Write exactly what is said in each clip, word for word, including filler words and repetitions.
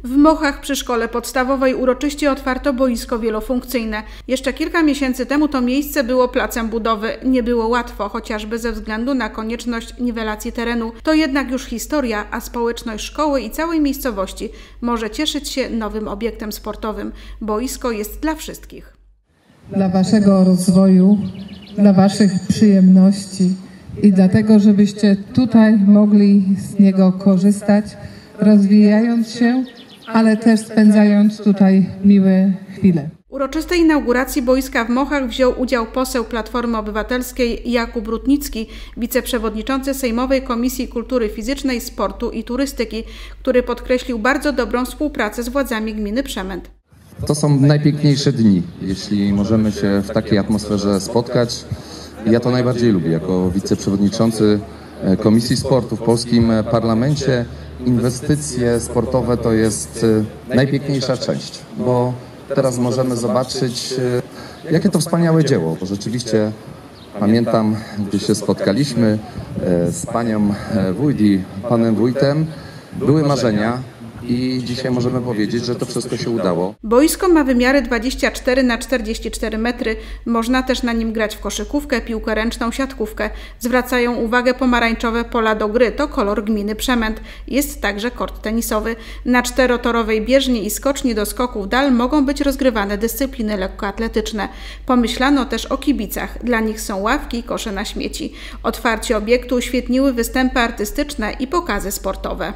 W Mochach przy szkole podstawowej uroczyście otwarto boisko wielofunkcyjne. Jeszcze kilka miesięcy temu to miejsce było placem budowy. Nie było łatwo, chociażby ze względu na konieczność niwelacji terenu. To jednak już historia, a społeczność szkoły i całej miejscowości może cieszyć się nowym obiektem sportowym. Boisko jest dla wszystkich. Dla waszego rozwoju, dla waszych przyjemności i dlatego, żebyście tutaj mogli z niego korzystać, rozwijając się, ale też spędzając tutaj miłe chwile. W uroczystej inauguracji boiska w Mochach wziął udział poseł Platformy Obywatelskiej Jakub Rutnicki, wiceprzewodniczący Sejmowej Komisji Kultury Fizycznej, Sportu i Turystyki, który podkreślił bardzo dobrą współpracę z władzami gminy Przemęt. To są najpiękniejsze dni, jeśli możemy się w takiej atmosferze spotkać. Ja to najbardziej lubię jako wiceprzewodniczący Komisji Sportu w polskim parlamencie. Inwestycje sportowe to jest najpiękniejsza część, bo teraz możemy zobaczyć, jakie to wspaniałe dzieło, bo rzeczywiście pamiętam, gdy się spotkaliśmy z panią wójt i panem wójtem, były marzenia. I dzisiaj możemy powiedzieć, że to wszystko się udało. Boisko ma wymiary dwadzieścia cztery na czterdzieści cztery metry. Można też na nim grać w koszykówkę, piłkę ręczną, siatkówkę. Zwracają uwagę pomarańczowe pola do gry. To kolor gminy Przemęt. Jest także kort tenisowy. Na czterotorowej bieżni i skoczni do skoków dal mogą być rozgrywane dyscypliny lekkoatletyczne. Pomyślano też o kibicach. Dla nich są ławki i kosze na śmieci. Otwarcie obiektu uświetniły występy artystyczne i pokazy sportowe.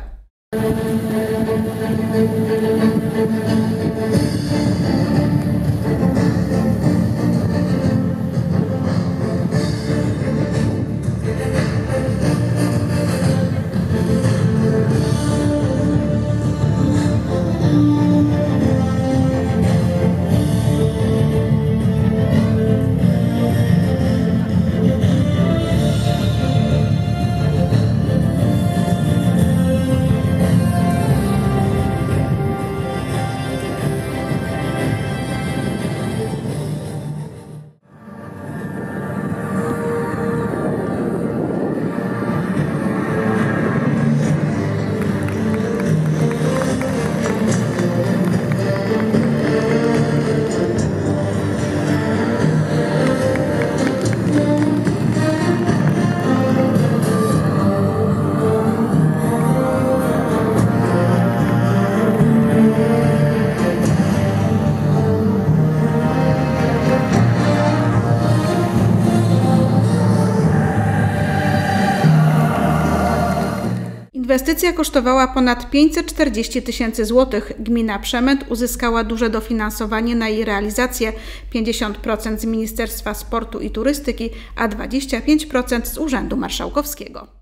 Inwestycja kosztowała ponad pięćset czterdzieści tysięcy złotych. Gmina Przemęt uzyskała duże dofinansowanie na jej realizację, pięćdziesiąt procent z Ministerstwa Sportu i Turystyki, a dwadzieścia pięć procent z Urzędu Marszałkowskiego.